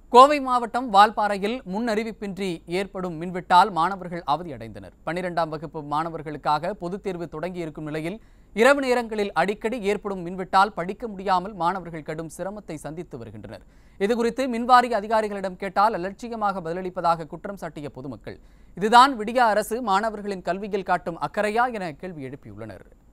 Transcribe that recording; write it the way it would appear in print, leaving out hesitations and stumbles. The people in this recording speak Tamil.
கோவை மாவட்டம் வால்பாறையில் முன்னறிவிப்பின்றி ஏற்படும் மின்வெட்டால் மாணவர்கள் அவதியடைந்தனர். 12ஆம் வகுப்பு மாணவர்களுக்காக பொதுத் தேர்வு தொடங்கியிருக்கும் நிலையில் இரவு நேரங்களில் அடிக்கடி ஏற்படும் மின்வெட்டால் படிக்க முடியாமல் மாணவர்கள் கடும் சிரமத்தை சந்தித்து வருகின்றனர். இதுகுறித்து மின்வாரிய அதிகாரிகளிடம் கேட்டால் அலட்சியமாக பதிலளிப்பதாக குற்றம் சாட்டிய பொதுமக்கள் இதுதான் விடியா அரசு மாணவர்களின் கல்வியில் காட்டும் அக்கறையா என கேள்வி எழுப்பியுள்ளனர்.